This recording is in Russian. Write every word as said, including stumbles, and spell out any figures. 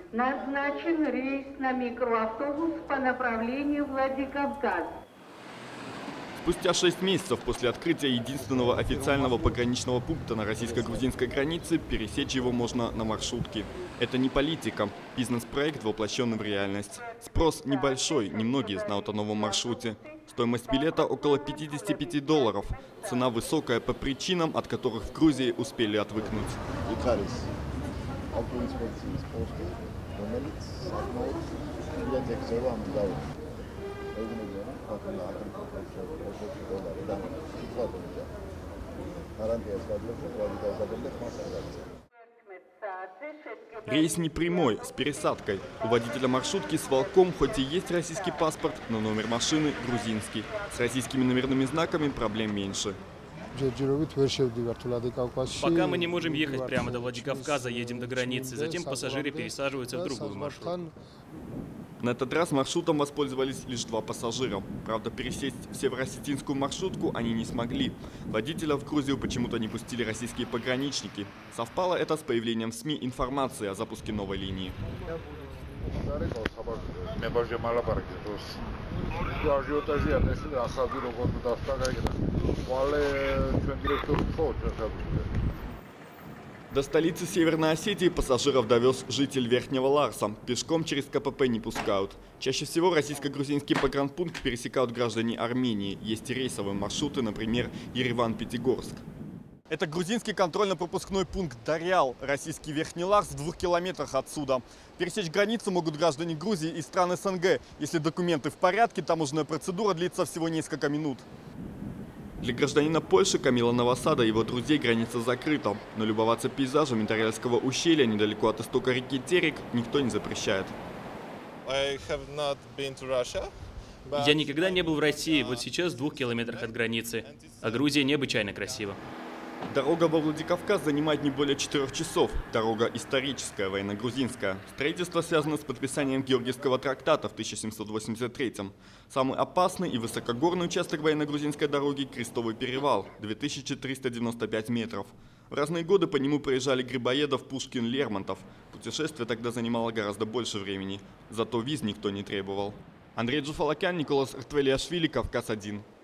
Назначен рейс на микроавтобус по направлению Владикавказ. Спустя шесть месяцев после открытия единственного официального пограничного пункта на российско-грузинской границе пересечь его можно на маршрутке. Это не политика, бизнес-проект, воплощенный в реальность. Спрос небольшой, немногие знают о новом маршруте. Стоимость билета около пятидесяти пяти долларов. Цена высокая по причинам, от которых в Грузии успели отвыкнуть. Рейс не прямой, с пересадкой. У водителя маршрутки с волком хоть и есть российский паспорт, но номер машины грузинский. С российскими номерными знаками проблем меньше. Пока мы не можем ехать прямо до Владикавказа, едем до границы, затем пассажиры пересаживаются в другую маршрутку. На этот раз маршрутом воспользовались лишь два пассажира. Правда, пересесть в северо-осетинскую маршрутку они не смогли. Водителя в Грузию почему-то не пустили российские пограничники. Совпало это с появлением в СМИ информации о запуске новой линии. До столицы Северной Осетии пассажиров довез житель Верхнего Ларса. Пешком через КПП не пускают. Чаще всего российско-грузинский погранпункт пересекают граждане Армении. Есть и рейсовые маршруты, например, Ереван-Пятигорск. Это грузинский контрольно-пропускной пункт Дарьял, российский Верхний Ларс, в двух километрах отсюда. Пересечь границу могут граждане Грузии и стран СНГ. Если документы в порядке, таможенная процедура длится всего несколько минут. Для гражданина Польши Камила Новосада и его друзей граница закрыта. Но любоваться пейзажем Интерельского ущелья недалеко от истока реки Терек никто не запрещает. Я никогда не был в России, вот сейчас в двух километрах от границы. А Грузия необычайно красива. Дорога во Владикавказ занимает не более четырех часов. Дорога историческая, военно-грузинская. Строительство связано с подписанием Георгиевского трактата в тысяча семьсот восемьдесят третьем. Самый опасный и высокогорный участок военно-грузинской дороги – Крестовый перевал – две тысячи триста девяносто пять метров. В разные годы по нему проезжали Грибоедов, Пушкин, Лермонтов. Путешествие тогда занимало гораздо больше времени. Зато виз никто не требовал. Андрей Джуфалакян, Николас Ртвелиашвили, Кавказ один.